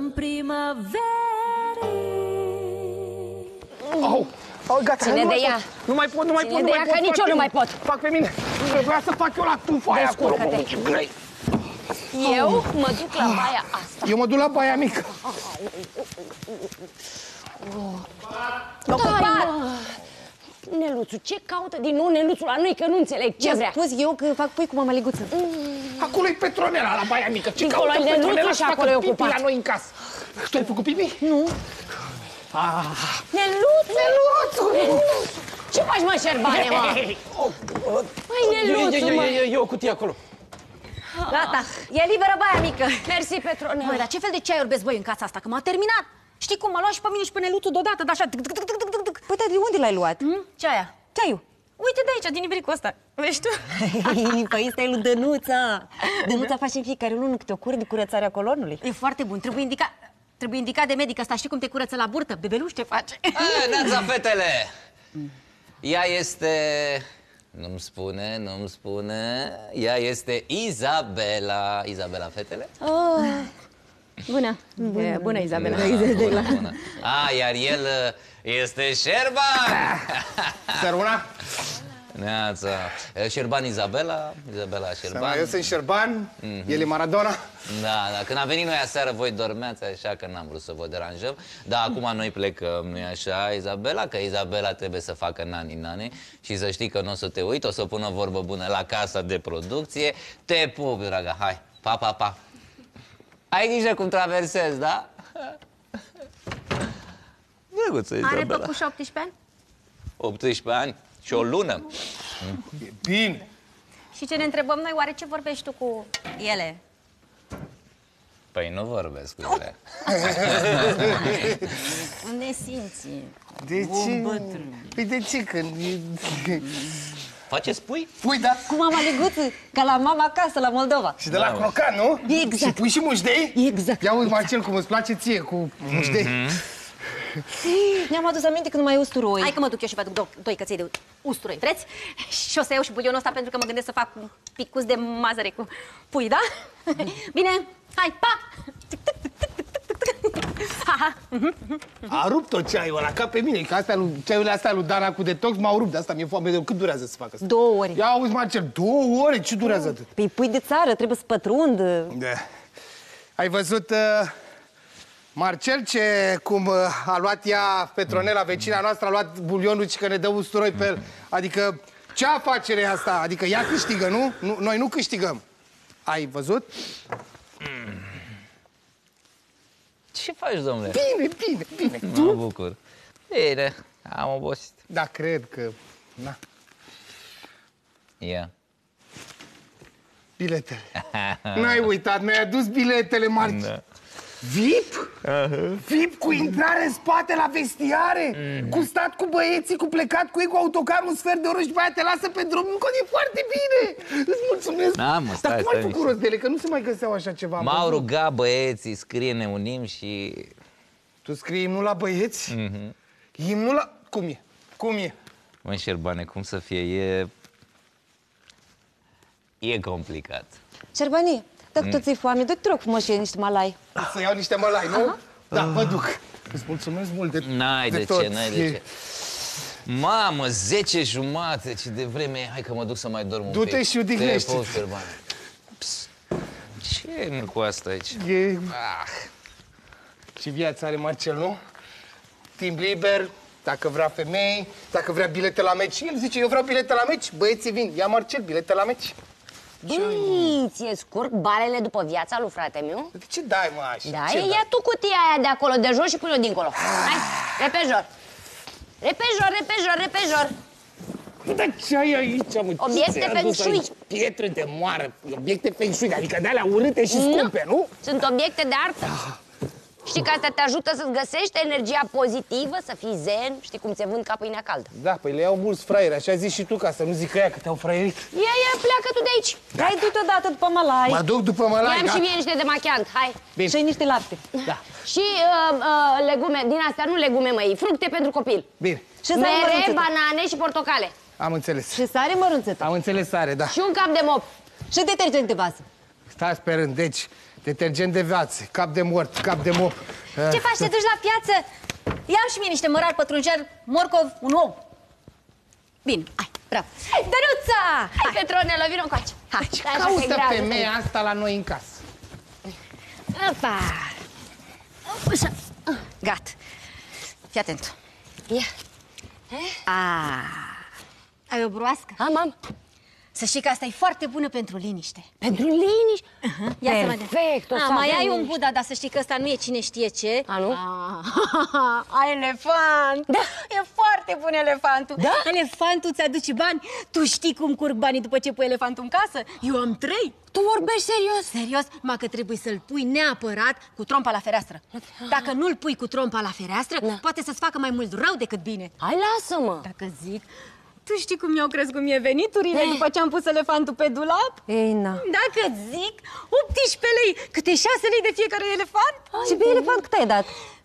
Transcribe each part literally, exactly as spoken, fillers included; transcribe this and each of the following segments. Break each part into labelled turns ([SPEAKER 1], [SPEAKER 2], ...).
[SPEAKER 1] în primăverii.
[SPEAKER 2] Au, au, gata.
[SPEAKER 3] Ține de ea.
[SPEAKER 2] Nu mai pot, nu mai pot,
[SPEAKER 3] Ține de ea, că nici eu nu mai pot.
[SPEAKER 2] Fac pe mine. Trebuia să fac eu la tufa aia acolo.
[SPEAKER 3] Eu mă duc la baia asta.
[SPEAKER 2] Eu mă duc la baia mică.
[SPEAKER 3] Neluțu, ce caută din nou Neluțul la noi, că nu înțeleg ce vrea?
[SPEAKER 4] spus eu că fac pui cu mămăliguță.
[SPEAKER 2] Acolo-i Petronela, la baia mică. Ce
[SPEAKER 3] Dincolo
[SPEAKER 2] caută
[SPEAKER 3] e
[SPEAKER 2] Petronela
[SPEAKER 3] Neluțu
[SPEAKER 2] și
[SPEAKER 3] și acolo e
[SPEAKER 2] facă pipi
[SPEAKER 3] ocupat.
[SPEAKER 2] la noi în casă? Tu ai făcut pipi?
[SPEAKER 4] Nu.
[SPEAKER 3] Neluțu!
[SPEAKER 2] Neluțu!
[SPEAKER 3] Ce faci, mă, Șerbane, mă? Măi, Neluțu, mă!
[SPEAKER 2] E o cutie acolo.
[SPEAKER 4] Gata, e liberă baia mică.
[SPEAKER 3] Mersi, Petronela.
[SPEAKER 4] Măi, dar ce fel de ceaiuri beți voi în casa asta? Că m-a terminat. Știi cum, m-a luat și pe mine și pe Neluțu deodată, dar așa... Păi, dar de unde l-ai luat? Ce aia? Ceaiul. Uite de aici, din ibricul ăsta. Vezi tu? Păi ăsta e lui Dănuța. Dănuța face în fiecare lună câte o cură de curățare a colonului. E foarte bun, trebuie indicat... Trebuie indicat de medic ăsta. Știi cum te curăță la burtă? Bebeluș ce face?
[SPEAKER 5] Neața, fetele! Ea este... Nu-mi spune, nu-mi spune... Ea este Izabela. Izabela, fetele?
[SPEAKER 4] Oh. Bună. Bună, bună Izabela.
[SPEAKER 5] Bună, bună. A, iar el este Șerban!
[SPEAKER 2] Săruna?
[SPEAKER 5] Neața. Șerban Izabela, Izabela Șerban.
[SPEAKER 2] Eu sunt Șerban, mm-hmm. El e Maradona.
[SPEAKER 5] Da, da, când am venit noi aseară, voi dormeați, așa că n-am vrut să vă deranjăm. Dar acum noi plecăm, nu-i așa, Izabela? Că Izabela trebuie să facă nani-nani. Și să știi că nu o să te uit, o să pună vorbă bună la casa de producție. Te pup, dragă, hai, pa, pa, pa. Ai grijă cum traversezi, da? Drăguță, Izabela.
[SPEAKER 4] Are păpușa optsprezece ani?
[SPEAKER 5] optsprezece ani și o lună.
[SPEAKER 2] E bine.
[SPEAKER 4] Și ce ne întrebăm noi, oare ce vorbești tu cu ele?
[SPEAKER 5] Păi nu vorbesc cu ele.
[SPEAKER 4] Unde simți?
[SPEAKER 2] De ce? Păi de ce? Că...
[SPEAKER 5] Faceți pui?
[SPEAKER 2] Pui, da?
[SPEAKER 4] Cu mama Liguță, ca la mama acasă, la Moldova.
[SPEAKER 2] Și de la crocan, nu?
[SPEAKER 4] Exact.
[SPEAKER 2] Și pui și mușdei?
[SPEAKER 4] Exact.
[SPEAKER 2] Ia uite, Marcel, cum îți place ție cu mușdei.
[SPEAKER 4] Ne-am adus aminte că nu mai e usturoi. Hai că mă duc eu și vă aduc doi, doi căței de usturoi, vreți? Și o să iau și bulionul ăsta pentru că mă gândesc să fac un picuț de mazăre cu pui, da? Bine, hai, pa!
[SPEAKER 2] A rupt tot ceaiul ăla, ca pe mine, că astea lui, ceaiurile astea lui Dana cu detox m-au rupt, de asta mi-e foame de cât durează să fac asta?
[SPEAKER 4] Două ore.
[SPEAKER 2] Ia auzi, Marcel, două ore? Ce durează atât?
[SPEAKER 4] Păi pui de țară, trebuie să pătrundă.
[SPEAKER 2] Da. Ai văzut, uh, Marcel, ce cum uh, a luat ea, Petronela, vecina noastră, a luat bulionul și că ne dă usturoi pe el. Adică, ce afacere e asta? Adică ea câștigă, nu? nu? Noi nu câștigăm. Ai văzut?
[SPEAKER 5] Ce faci, domnule?
[SPEAKER 2] Bine, bine, bine.
[SPEAKER 5] Mă bucur. Bine, am obosit.
[SPEAKER 2] Da, cred că... Na.
[SPEAKER 5] Ia.
[SPEAKER 2] Biletele. N-ai uitat, mi-ai adus biletele, Marci.
[SPEAKER 5] Da.
[SPEAKER 2] V I P? Uh-huh. V I P cu intrare în spate la vestiare? Mm. Cu stat cu băieții, cu plecat cu ei cu autocar un sfert de oră și după aia te lasă pe drum. Încă e foarte bine. Îți mulțumesc.
[SPEAKER 5] Da, mă, stai,
[SPEAKER 2] Dar cum
[SPEAKER 5] stai,
[SPEAKER 2] ai făcut rost de ele? Că nu se mai găseau așa ceva.
[SPEAKER 5] M-au rugat băieții, scrie, ne unim și...
[SPEAKER 2] Tu scrii imnul la băieți?
[SPEAKER 5] Mm-hmm.
[SPEAKER 2] Imnul la... Cum e? Cum e?
[SPEAKER 5] Măi, Șerbane, cum să fie? E... E complicat.
[SPEAKER 4] Șerbani, dacă mm. tot ți-e foame, dă-te rog frumos și niște malai.
[SPEAKER 2] Să iau niște mălai, nu?
[SPEAKER 4] Aha.
[SPEAKER 2] Da, mă duc. Îți mulțumesc mult de,
[SPEAKER 5] N-ai de,
[SPEAKER 2] de
[SPEAKER 5] ce,
[SPEAKER 2] tot.
[SPEAKER 5] n-ai de ce. Mamă, zece jumate, ce de vreme e. Hai că mă duc să mai dorm un pic.
[SPEAKER 2] Du-te și odihnește.
[SPEAKER 5] Ce e cu asta aici?
[SPEAKER 2] E...
[SPEAKER 5] Ah.
[SPEAKER 2] Și viața are, Marcel, nu? Timp liber, dacă vrea femei, dacă vrea bilete la meci. El zice, eu vreau bilete la meci, băieții vin. Ia, Marcel, bilete la meci.
[SPEAKER 3] Băi, ți-e scurg balele după viața lui frate meu?
[SPEAKER 2] De ce dai, mă, așa?
[SPEAKER 3] Da,
[SPEAKER 2] ce
[SPEAKER 3] e, ia tu cutia aia de acolo, de jos și pune-o dincolo. Hai, repejor. Repejor, repejor, repejor.
[SPEAKER 2] Dar ce ai aici, mă?
[SPEAKER 3] Obiecte feng shui.
[SPEAKER 2] Pietre de moară, obiecte feng shui, adică de-alea urâte și scumpe, nu?
[SPEAKER 3] Sunt obiecte de artă. Știi că asta te ajută să-ți găsești energia pozitivă, să fii zen, știi cum ți-e vând ca pâinea caldă.
[SPEAKER 2] Da, păi le iau mulți fraieri, așa zici și tu, ca să nu zic ea că te-au fraierit.
[SPEAKER 3] Ia, ia, pleacă tu de aici.
[SPEAKER 4] Hai, du-te odată după malai.
[SPEAKER 2] Mă duc după mălai,
[SPEAKER 3] Ia-mi și mie niște de machiant, hai.
[SPEAKER 2] Bine.
[SPEAKER 4] Și niște lapte.
[SPEAKER 2] Da.
[SPEAKER 3] Și uh, uh, legume, din astea, nu legume, măi, fructe pentru copil.
[SPEAKER 2] Bine.
[SPEAKER 4] Și sare
[SPEAKER 3] Mere,
[SPEAKER 4] mărunțătă.
[SPEAKER 3] banane și portocale.
[SPEAKER 2] Am înțeles.
[SPEAKER 4] Și sare mărunțătă.
[SPEAKER 2] Am înțeles, are, da.
[SPEAKER 3] Și un cap de mop.
[SPEAKER 4] Și detergent de bază.
[SPEAKER 2] Stai sperând, deci, detergent de viață, cap de mort, cap de mop.
[SPEAKER 4] Ce faci, te duci la piață? Ia și mie niște mărari, pătrunjel, morcov, un ou. Bine, hai, bravo. Dănuța!
[SPEAKER 3] Hai, Petronelă, vină încoace. Hai,
[SPEAKER 2] Ce caută femeia asta la noi în casă?
[SPEAKER 4] Opa! Așa. Gata. Fii atent.
[SPEAKER 3] Ia.
[SPEAKER 4] Ah. Ai o broască?
[SPEAKER 3] Am, am.
[SPEAKER 4] Să știi că asta e foarte bună pentru liniște.
[SPEAKER 3] Pentru liniște?
[SPEAKER 4] Uh-huh. Ia să vedem.
[SPEAKER 3] Perfect, o să
[SPEAKER 4] A, mai
[SPEAKER 3] avem
[SPEAKER 4] ai un
[SPEAKER 3] liniște.
[SPEAKER 4] Buddha, dar să știi că ăsta nu e cine știe ce.
[SPEAKER 3] A, nu?
[SPEAKER 4] Ah, ai elefant!
[SPEAKER 3] Da.
[SPEAKER 4] E foarte bun elefantul.
[SPEAKER 3] Da?
[SPEAKER 4] Elefantul ți-aduce bani. Tu știi cum curg banii după ce pui elefantul în casă? Eu am trei.
[SPEAKER 3] Tu vorbești serios?
[SPEAKER 4] Serios? Ma că trebuie să-l pui neapărat cu trompa la fereastră. Dacă nu-l pui cu trompa la fereastră,
[SPEAKER 3] Da.
[SPEAKER 4] poate să-ți facă mai mult rău decât bine.
[SPEAKER 3] Hai, lasă-mă.
[SPEAKER 4] Dacă zic... Tu știi cum mi-au crescut mie veniturile
[SPEAKER 3] Eh.
[SPEAKER 4] după ce am pus elefantul pe dulap?
[SPEAKER 3] Ei, na.
[SPEAKER 4] Dacă zic, optsprezece lei, câte șase lei de fiecare elefant?
[SPEAKER 3] Și pe elefant cât ai dat?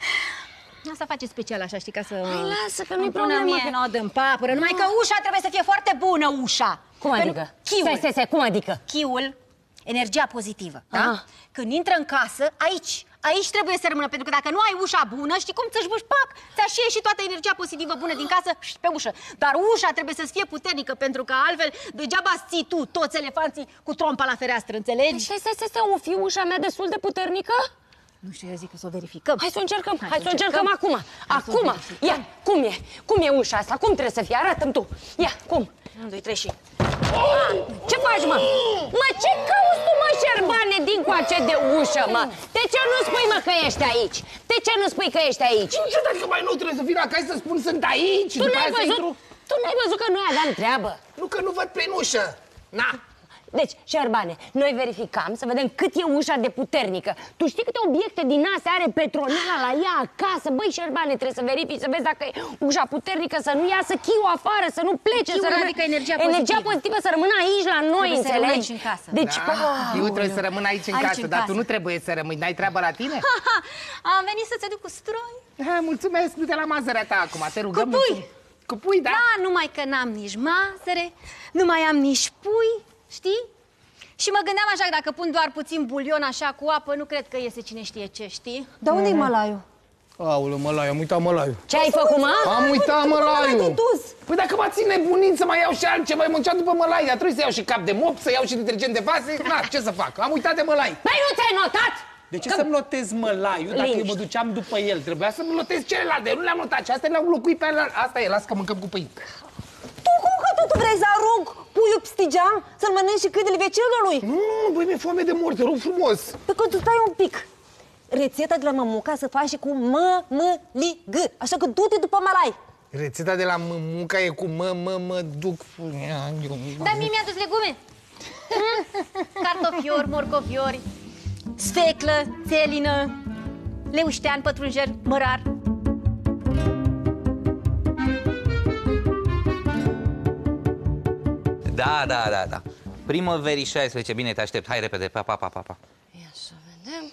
[SPEAKER 4] Asta face special așa, știi, ca să...
[SPEAKER 3] Hai, lasă, că nu-i
[SPEAKER 4] îmi pună
[SPEAKER 3] problemă.
[SPEAKER 4] mie. Că nu o dăm papără, numai că ușa trebuie să fie foarte bună, ușa.
[SPEAKER 3] Cum
[SPEAKER 4] Pentru
[SPEAKER 3] adică?
[SPEAKER 4] Chiul.
[SPEAKER 3] Stai, stai, stai, cum adică?
[SPEAKER 4] Chiul, energia pozitivă, da?
[SPEAKER 3] Ah.
[SPEAKER 4] Când intră în casă, aici, aici trebuie să rămână, pentru că dacă nu ai ușa bună, știi cum ți-și buși, pac, ți-a și toată energia pozitivă bună din casă și pe ușă. Dar ușa trebuie să fie puternică, pentru că altfel degeaba ții tu toți elefanții cu trompa la fereastră, înțelegi?
[SPEAKER 3] Stai, stai, stai, stai, o fi ușa mea destul de puternică?
[SPEAKER 4] Nu știu, eu zic că să o verificăm.
[SPEAKER 3] Hai să o încercăm, hai,
[SPEAKER 4] Hai
[SPEAKER 3] să
[SPEAKER 4] să
[SPEAKER 3] o încercăm
[SPEAKER 4] încercăm.
[SPEAKER 3] acum.
[SPEAKER 4] Hai să o
[SPEAKER 3] Acum,
[SPEAKER 4] verificăm.
[SPEAKER 3] ia, cum e? Cum e ușa asta? Cum trebuie să fie? Arată-mi tu. Ia, cum?
[SPEAKER 4] unu, doi, trei și...
[SPEAKER 3] Ah, ce faci, mă? Mă, ce cauți tu, mă, șerbane, dincoace de ușă, mă? De ce nu spui, mă, că ești aici? De ce nu spui că ești aici?
[SPEAKER 2] Nu știu dacă mai nu trebuie să vin acasă să spun sunt aici,
[SPEAKER 3] Tu
[SPEAKER 2] după
[SPEAKER 3] n-ai
[SPEAKER 2] aia să
[SPEAKER 3] văzut?
[SPEAKER 2] intru.
[SPEAKER 3] Tu n-ai văzut că noi aveam treabă?
[SPEAKER 2] Nu că nu văd prin ușă. Na.
[SPEAKER 3] Deci, Șerbane, noi verificam să vedem cât e ușa de puternică. Tu știi câte obiecte din astea are Petronela la ea acasă? Băi, Șerbane, trebuie să verifici, să vezi dacă e ușa puternică, să nu iasă chiul afară, să nu plece.
[SPEAKER 4] Chiul
[SPEAKER 3] să rămână...
[SPEAKER 4] adică energia
[SPEAKER 3] Energia
[SPEAKER 4] pozitivă.
[SPEAKER 3] pozitivă să rămână aici la noi,
[SPEAKER 4] Trebuie să rămână
[SPEAKER 3] înțelegi?
[SPEAKER 4] aici în casă.
[SPEAKER 3] Deci,
[SPEAKER 2] Da,
[SPEAKER 3] ah,
[SPEAKER 2] eu trebuie să rămân aici în
[SPEAKER 4] Aici
[SPEAKER 2] casă,
[SPEAKER 4] în
[SPEAKER 2] dar
[SPEAKER 4] casă.
[SPEAKER 2] tu nu trebuie să rămâi. N-ai treabă la tine?
[SPEAKER 4] Ha, ha, am venit să-ți aduc usturoi.
[SPEAKER 2] Ha, mulțumesc, du-te la mazărea ta acum, te rugăm.
[SPEAKER 4] Cu pui.
[SPEAKER 2] mulțumesc. Cu pui, da?
[SPEAKER 4] Da, numai că n-am nici mazăre, nu mai am nici pui, știi? Și mă gândeam așa, că dacă pun doar puțin bulion așa cu apă, nu cred că iese cine știe ce, știi?
[SPEAKER 3] dar unde-i mălaiul?
[SPEAKER 2] Aoleu, mălaiu, am uitat mălaiu.
[SPEAKER 3] Ce ai făcut, mă?
[SPEAKER 2] Am uitat mălaiu.
[SPEAKER 3] Unde te-ai dus?
[SPEAKER 2] Păi dacă m-a ține bunin să mai iau și altceva, mai muncea după mălai, dar trebuie să iau și cap de mop, să iau și detergent de vase. Na, ce să fac? Am uitat de mălai.
[SPEAKER 3] Păi nu ți-ai notat?
[SPEAKER 2] De ce să-mi notez mălaiul dacă eu mă duceam după el? Trebuia să-mi notez celelalte, eu nu le-am notat și astea le-am locuit pe alea. Asta e, las că mâncăm cu pâine.
[SPEAKER 1] Tu cum că tu vrei să arunc puiul pstigean să-l mănânci și câinele vecinului?
[SPEAKER 2] Nu, nu, băi, mi-e foame de mort, te rog frumos.
[SPEAKER 1] Pe când tu stai un pic. Rețeta de la mămuca se face cu mă-mă-li-g, așa că du-te după malai.
[SPEAKER 2] Rețeta de la mămuca e cu mă, mă, mă, duc...
[SPEAKER 4] Dar mie mi-a dus legume. Cartofiori, morcoviori, sfeclă, țelină, leuștean, pătrunjel, mărar.
[SPEAKER 5] Da, da, da, da. Primăverii șaisprezece, bine, te aștept. Hai repede, pa, pa, pa, pa, pa.
[SPEAKER 3] Ia să vedem.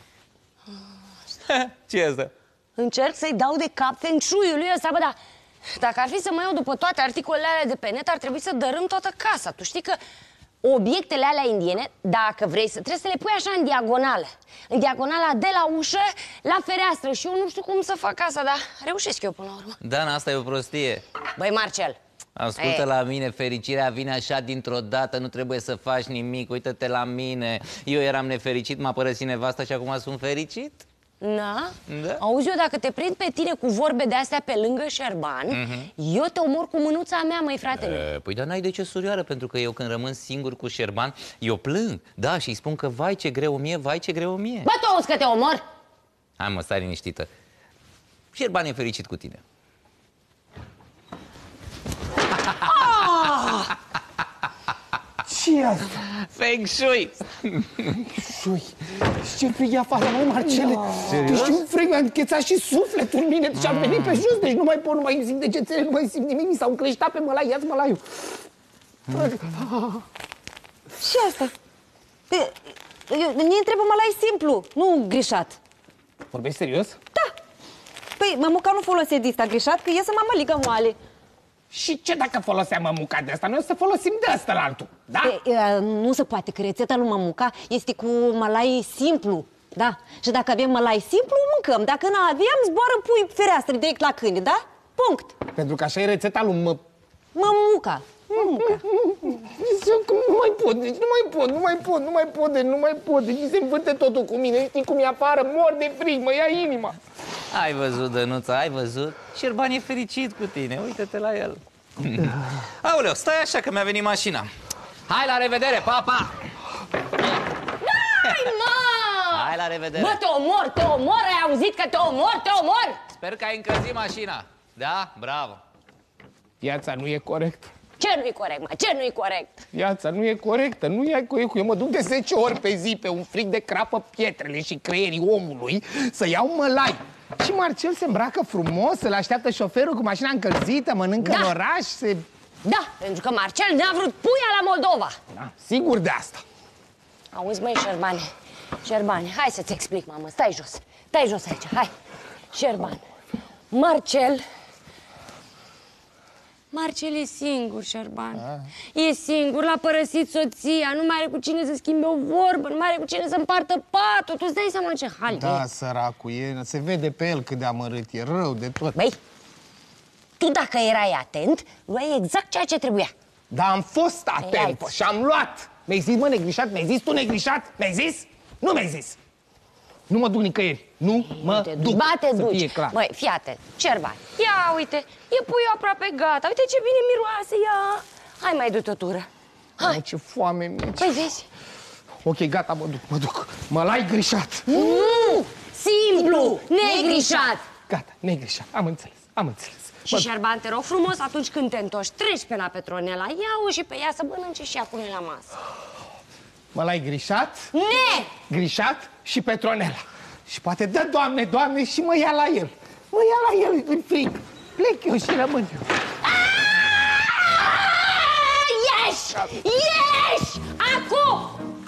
[SPEAKER 5] Ce e asta?
[SPEAKER 3] Încerc să-i dau de cap feng shui-ului ăsta, bă, dar dacă ar fi să mă iau după toate articolele alea de pe net, ar trebui să dărâm toată casa. Tu știi că obiectele alea indiene, dacă vrei să... trebuie să le pui așa în diagonală. În diagonala de la ușă la fereastră. Și eu nu știu cum să fac asta, dar reușesc eu până la urmă.
[SPEAKER 5] Dana, asta e o prostie.
[SPEAKER 3] Băi, Marcel,
[SPEAKER 5] Ascultă
[SPEAKER 3] E.
[SPEAKER 5] la mine, fericirea vine așa dintr-o dată, nu trebuie să faci nimic, uită-te la mine. Eu eram nefericit, m-a părăsit nevasta și acum sunt fericit.
[SPEAKER 3] na?
[SPEAKER 5] Da.
[SPEAKER 3] Auzi, eu dacă te prind pe tine cu vorbe de astea pe lângă Șerban, eu te omor cu mânuța mea, măi, fratele.
[SPEAKER 5] E, păi dar n-ai de ce, surioară, pentru că eu când rămân singur cu Șerban, eu plâng, da, și îi spun că vai ce greu mie, vai ce greu mie.
[SPEAKER 3] Bă, tu auzi că te omor?
[SPEAKER 5] Hai mă, stai liniștită. Șerban e fericit cu tine.
[SPEAKER 2] Ce e asta?
[SPEAKER 5] Feng Shui!
[SPEAKER 2] Shui. Ce frig e afară, măi, Marcele? Tu știi un frig, mi-a închețat și sufletul în mine și am venit pe jos, deci nu mai pot, nu mai simt degețele, nu mai simt nimic, mi s-au încleștat pe mălai, ia-ți mălaiul.
[SPEAKER 1] Ce asta? Pe- eu- Ne întrebă malai simplu, nu greșat.
[SPEAKER 2] Vorbești serios?
[SPEAKER 1] Da. Păi, mămuca nu folosește dista greșat, că iese mămăligă moale.
[SPEAKER 2] Și ce dacă foloseam mămuca de asta? Noi o să folosim de asta la altul, da?
[SPEAKER 1] E, e, nu se poate, că rețeta lui Mamuca este cu mălai simplu. Da? Și dacă avem mălai simplu, mâncăm. Dacă nu avem, zboară pui fereastră direct la câine, da? Punct.
[SPEAKER 2] Pentru că așa e rețeta lui mă...
[SPEAKER 1] Mamuca. Mamuca.
[SPEAKER 2] Nu mai pot, deci nu mai pot, nu mai pot, nu mai pot, deci nu mai pot. Deci se învârte totul cu mine. Știi cum e afară? Mor de frig, mă ia inima.
[SPEAKER 5] Ai văzut, Dănuța, ai văzut? Șerban e fericit cu tine, uite-te la el. Aoleu, stai așa că mi-a venit mașina. Hai, la revedere, pa, pa!
[SPEAKER 3] Hai, mă!
[SPEAKER 5] Hai, la revedere!
[SPEAKER 3] Bă, te omor, te omor, ai auzit că te omor, te omor!
[SPEAKER 5] Sper că ai încălzit mașina. Da? Bravo!
[SPEAKER 2] Viața nu e corectă.
[SPEAKER 3] Ce nu-i corect, mă? Ce nu-i corect?
[SPEAKER 2] Viața nu e corectă, nu e corectă. Eu mă duc de zece ori pe zi pe un frig de crapă pietrele și creierii omului să iau mălai. Și Marcel se îmbracă frumos, îl așteaptă șoferul cu mașina încălzită, mănâncă
[SPEAKER 3] Da.
[SPEAKER 2] în oraș, se...
[SPEAKER 3] Da, pentru că Marcel n-a vrut puia la Moldova.
[SPEAKER 2] Da, sigur de asta.
[SPEAKER 3] Auzi, măi, Șerbane, Șerbane, hai să-ți explic, mamă, stai jos, stai jos aici, hai. Șerbane, Marcel... Marcel e singur, Șerban. E singur, l-a părăsit soția, nu mai are cu cine să schimbe o vorbă, nu mai are cu cine să împartă patul. Tu îți dai seama ce hal
[SPEAKER 2] Da,
[SPEAKER 3] e?
[SPEAKER 2] săracul e, se vede pe el cât de amărât e, rău de tot.
[SPEAKER 3] Băi, tu dacă erai atent, luai exact ceea ce trebuia.
[SPEAKER 2] Dar am fost atent
[SPEAKER 3] Ia-ți.
[SPEAKER 2] și am luat. Mi-ai zis, mă, negrișat? Mi-ai zis tu negrișat? Mi-ai zis? Nu mi-ai zis. Nu mă duc nicăieri. Nu mă
[SPEAKER 3] Te
[SPEAKER 2] duc,
[SPEAKER 3] Ba, te
[SPEAKER 2] să
[SPEAKER 3] duci.
[SPEAKER 2] fie clar.
[SPEAKER 3] Băi, fii atent, Șerban, ia uite, e puiul aproape gata, uite ce bine miroase, ia. Hai, mai du-te o tură. Hai.
[SPEAKER 2] Oh, ce foame mici.
[SPEAKER 3] Păi vezi?
[SPEAKER 2] Ok, gata, mă duc, mă duc. Mă l-ai grișat.
[SPEAKER 3] Nu! Simplu, negrișat.
[SPEAKER 2] Gata, negrișat. Am înțeles, am înțeles.
[SPEAKER 3] Și Șerban, te rog frumos, atunci când te întorci, treci pe la Petronela, ia-o și pe ea să mănânce și ea pune la masă.
[SPEAKER 2] Mă l-ai grișat,
[SPEAKER 3] Ne!
[SPEAKER 2] grișat și Petronela. Și poate dă, Doamne, Doamne, și mă ia la el. Mă ia la el în frig. Plec eu și rămân eu.
[SPEAKER 3] Ieși! Ieși! Acum!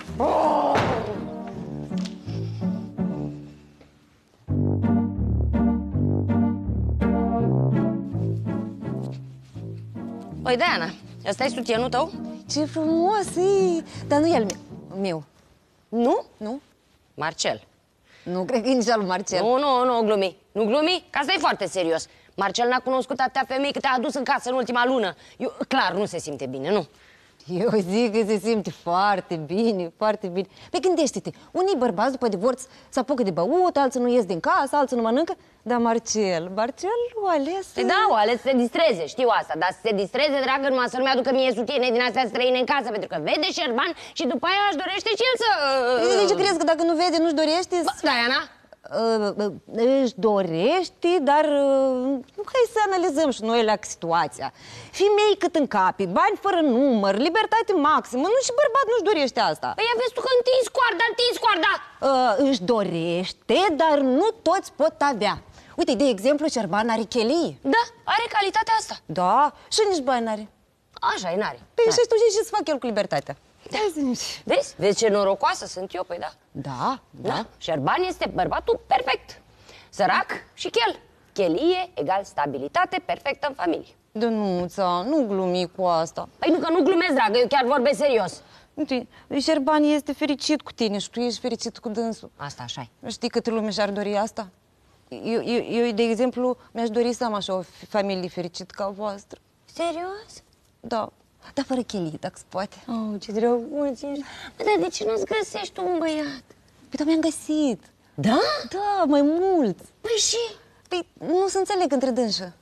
[SPEAKER 3] Păi, Diana, ăsta e sutienul tău?
[SPEAKER 1] Ce frumos e! Dar nu e al meu. meu.
[SPEAKER 3] Nu?
[SPEAKER 1] Nu?
[SPEAKER 3] Marcel.
[SPEAKER 1] Nu cred că e nici al lui Marcel.
[SPEAKER 3] Nu, nu, nu glumi. Nu glumi? Că asta e foarte serios. Marcel n-a cunoscut atâtea femei cât te-a adus în casă în ultima lună. Eu, clar, nu se simte bine, nu?
[SPEAKER 1] Eu zic că se simte foarte bine, foarte bine. Păi gândește-te, unii bărbați după divorț se apucă de băut, alții nu ies din casă, alții nu mănâncă. Dar Marcel, Marcel o ales...
[SPEAKER 3] Păi da, o ales să se distreze, știu asta. Dar să se distreze, dragă, numai să nu mi-aducă mie sutiene din astea străine în casă, pentru că vede Șerban și după aia își dorește și el să...
[SPEAKER 1] De ce crezi că dacă nu vede, nu-și dorește?
[SPEAKER 3] Bă, Diana?
[SPEAKER 1] Uh, își dorește, dar uh, hai să analizăm și noi la situația. Femei cât în capi, bani fără număr, libertate maximă, nu și bărbat nu-și dorește asta.
[SPEAKER 3] Păi ia vezi tu că întinzi coarda, întinzi coarda!
[SPEAKER 1] Uh, își dorește, dar nu toți pot avea. Uite, de exemplu, Șerban are chelie.
[SPEAKER 3] Da, are calitatea asta.
[SPEAKER 1] Da, și nici bani n-are.
[SPEAKER 3] Așa e, n-are.
[SPEAKER 1] Păi
[SPEAKER 3] N-are.
[SPEAKER 1] și tu ce să fac el cu libertatea?
[SPEAKER 3] Vezi? Vezi ce norocoasă sunt eu, păi da.
[SPEAKER 1] Da, da.
[SPEAKER 3] Da, Șerban este bărbatul perfect. Sărac și chel. Chelie egal stabilitate perfectă în familie.
[SPEAKER 1] Dănuța, nu glumi cu asta.
[SPEAKER 3] Păi nu că nu glumesc, dragă, eu chiar vorbesc serios.
[SPEAKER 1] Uite, Șerban este fericit cu tine și tu ești fericit cu dânsul.
[SPEAKER 3] Asta așa e.
[SPEAKER 1] Știi câte lume și-ar dori asta? Eu, eu, eu, de exemplu, mi-aș dori să am așa o familie fericită ca voastră.
[SPEAKER 3] Serios?
[SPEAKER 1] Da, dar fără chelie, dacă se poate.
[SPEAKER 3] Oh, ce drăguț ești. Păi, dar de ce nu-ți găsești tu un băiat?
[SPEAKER 1] Păi, dar mi-am găsit.
[SPEAKER 3] Da?
[SPEAKER 1] Da, mai mult.
[SPEAKER 3] Păi și?
[SPEAKER 1] Păi, nu se înțeleg între dânsă.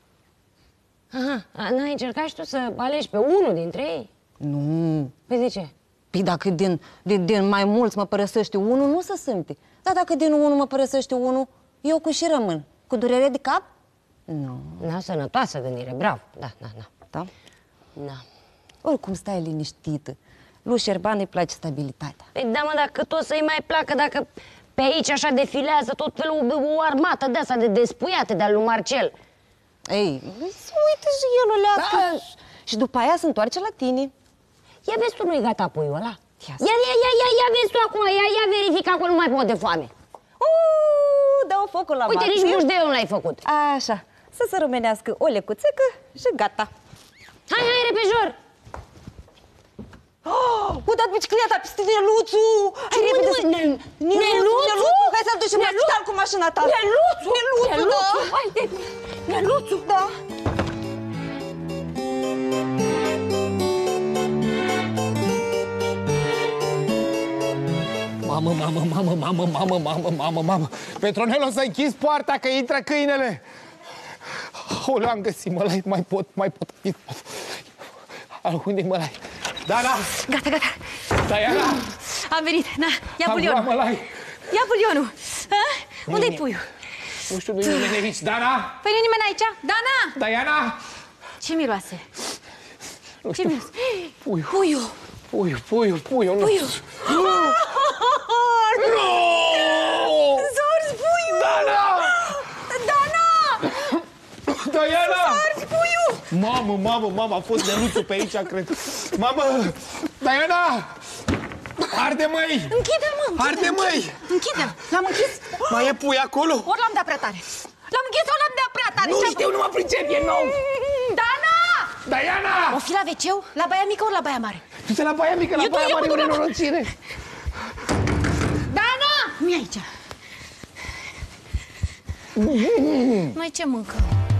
[SPEAKER 3] Aha, n-ai încercat și tu să alegi pe unul dintre ei?
[SPEAKER 1] Nu.
[SPEAKER 3] Păi de ce?
[SPEAKER 1] Păi dacă din, din, din mai mulți mă părăsește unul, nu se simte. Dar dacă din unul mă părăsește unul, eu cu și rămân. Cu durere de cap? Nu.
[SPEAKER 3] Da, sănătoasă gândire, bravo. Da, da, da.
[SPEAKER 1] Da?
[SPEAKER 3] Da.
[SPEAKER 1] Oricum stai liniștită. Lui Șerban îi place stabilitatea.
[SPEAKER 3] Păi da, mă, dar cât o să-i mai placă dacă pe aici așa defilează tot felul, o armată de asta de despuiate de-al lui Marcel.
[SPEAKER 1] Ei, uite și el o lească.
[SPEAKER 3] Da.
[SPEAKER 1] Și după aia se întoarce la tine.
[SPEAKER 3] Ia vezi tu, nu-i gata puiul ăla?
[SPEAKER 1] Ia,
[SPEAKER 3] Ia, ia, ia, ia, ia vezi tu acum, ia, ia verifica că nu mai pot de foame.
[SPEAKER 1] Uuu, dă-o focul la
[SPEAKER 3] Uite,
[SPEAKER 1] masă.
[SPEAKER 3] nici mușdeiul nu l-ai făcut.
[SPEAKER 1] Așa, să se rumenească o lecuțecă și gata.
[SPEAKER 3] Hai, hai, repejor!
[SPEAKER 1] Oh, o dat bicicleta peste Neluțu! Hai repede să...
[SPEAKER 3] Neluțu?
[SPEAKER 1] Hai să-l ducem la spital cu mașina ta!
[SPEAKER 3] Neluțu!
[SPEAKER 1] Neluțu, da!
[SPEAKER 3] Haide! Neluțu!
[SPEAKER 1] Da!
[SPEAKER 2] Mamă, mamă, mamă, mamă, mamă, mamă, mamă, mamă! Petronel, o să închizi poarta, că intră câinele! O, l-am găsit, mălai, mai pot, mai pot. Unde-i mălai? Dana!
[SPEAKER 4] Gata, gata.
[SPEAKER 2] Diana!
[SPEAKER 4] Am venit, na, ia
[SPEAKER 2] Am
[SPEAKER 4] bulionul.
[SPEAKER 2] luat mălai!
[SPEAKER 4] Ia bulionul. Unde-i puiul?
[SPEAKER 2] Nu știu, nu-i nimeni aici. Dana!
[SPEAKER 4] Păi nu nimeni aici? Dana!
[SPEAKER 2] Diana!
[SPEAKER 4] Ce miroase?
[SPEAKER 2] Nu
[SPEAKER 4] Ce
[SPEAKER 2] știu.
[SPEAKER 4] miroase?
[SPEAKER 2] Puiul.
[SPEAKER 4] Puiul.
[SPEAKER 2] Puiul, puiul, puiul.
[SPEAKER 4] Puiul.
[SPEAKER 2] Nu!
[SPEAKER 4] S-a puiul!
[SPEAKER 2] Dana!
[SPEAKER 4] Dana!
[SPEAKER 2] Diana!
[SPEAKER 4] S-a puiul!
[SPEAKER 2] Mamă, mamă, mamă, a fost Neluțu pe aici, cred. Mamă! Diana! Arde, măi!
[SPEAKER 4] Închide-l, mă!
[SPEAKER 2] Arde, măi!
[SPEAKER 4] Închide-l! L-am închis?
[SPEAKER 2] Mai e pui acolo?
[SPEAKER 4] Ori l-am dat prea tare. L-am închis, ori l-am dat prea tare.
[SPEAKER 2] Nu
[SPEAKER 4] Ce-am
[SPEAKER 2] știu, nu mă pricep, e nou!
[SPEAKER 4] Dana!
[SPEAKER 2] Diana!
[SPEAKER 4] O fi la veceu? La baia mică ori la baia mare?
[SPEAKER 2] Du-te la baia mică, la
[SPEAKER 4] Eu-
[SPEAKER 2] baia
[SPEAKER 4] eu
[SPEAKER 2] mare,
[SPEAKER 4] mă duc
[SPEAKER 2] e
[SPEAKER 4] la-
[SPEAKER 2] nenorocire.
[SPEAKER 4] Dana! Nu e aici. Noi ce mâncăm?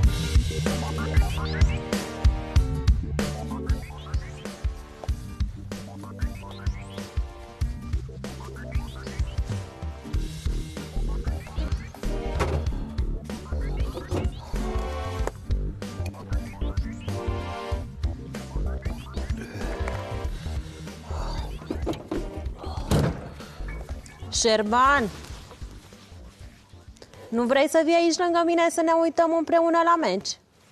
[SPEAKER 1] Șerban, nu vrei să vii aici lângă mine să ne uităm împreună la meci?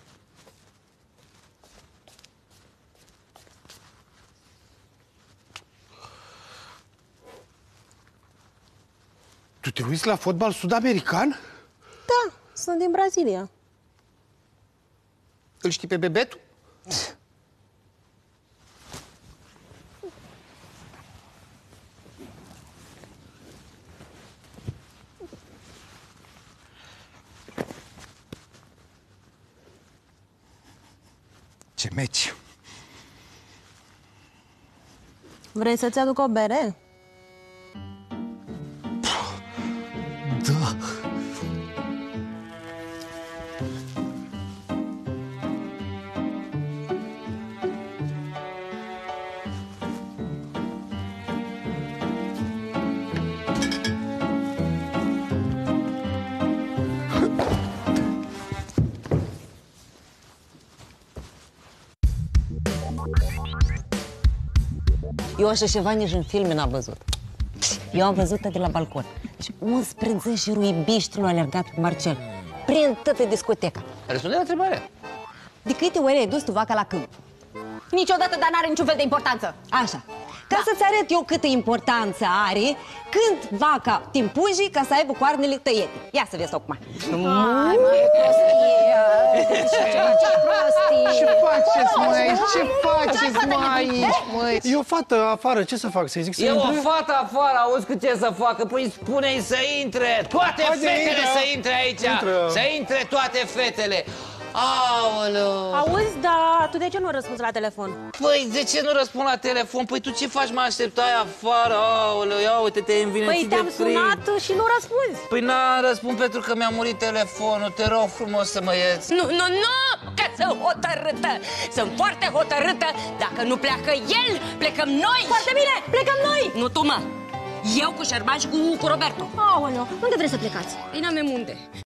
[SPEAKER 2] Tu te uiți la fotbal sud-american?
[SPEAKER 1] Da, sunt din Brazilia.
[SPEAKER 2] Îl știi pe Bebetu? Ce meci!
[SPEAKER 1] Vrei să-ți aduc o bere?
[SPEAKER 2] Da!
[SPEAKER 1] Eu așa ceva nici în filme n-am văzut. Eu am văzut-o de la balcon. Deci unsprezece iubiști l-au alergat cu Marcel prin toată discoteca.
[SPEAKER 5] Răspunde la întrebare.
[SPEAKER 1] De câte ori ai dus tu vaca la câmp?
[SPEAKER 4] Niciodată, dar n-are niciun fel de importanță.
[SPEAKER 1] Așa. Ca să-ți arăt eu câtă importanță are când vaca te împuji ca să aibă coarnele tăiete. Ia să vezi tocmai.
[SPEAKER 4] Hai, mă, prostie. Ce prostie.
[SPEAKER 2] Ce faceți, măi? Ce faceți, măi, aici, măi? E o fată afară, ce să fac? Să-i zic să
[SPEAKER 5] E o
[SPEAKER 2] intre?
[SPEAKER 5] fată afară, auzi cât ce să facă? Păi spune-i să intre! Toate
[SPEAKER 2] Haide,
[SPEAKER 5] fetele
[SPEAKER 2] intră.
[SPEAKER 5] să intre aici!
[SPEAKER 2] Intră.
[SPEAKER 5] Să intre toate fetele! Aoleu!
[SPEAKER 1] Auzi, dar tu de ce nu răspunzi la telefon?
[SPEAKER 5] Păi, de ce nu răspund la telefon? Păi tu ce faci? Mă așteptai afară? Aoleu, ia uite, te-ai învinețit
[SPEAKER 1] Păi
[SPEAKER 5] de
[SPEAKER 1] te-am
[SPEAKER 5] frig.
[SPEAKER 1] sunat și nu răspunzi.
[SPEAKER 5] Păi n-am răspuns pentru că mi-a murit telefonul. Te rog frumos să mă ierți.
[SPEAKER 3] Nu, nu, nu! Că sunt hotărâtă! Sunt foarte hotărâtă! Dacă nu pleacă el, plecăm noi!
[SPEAKER 4] Foarte bine, plecăm noi.
[SPEAKER 3] Nu tu, mă! Eu cu Șerban și cu, cu Roberto.
[SPEAKER 4] Aoleu, unde vrei să plecați?
[SPEAKER 3] Păi n-avem unde.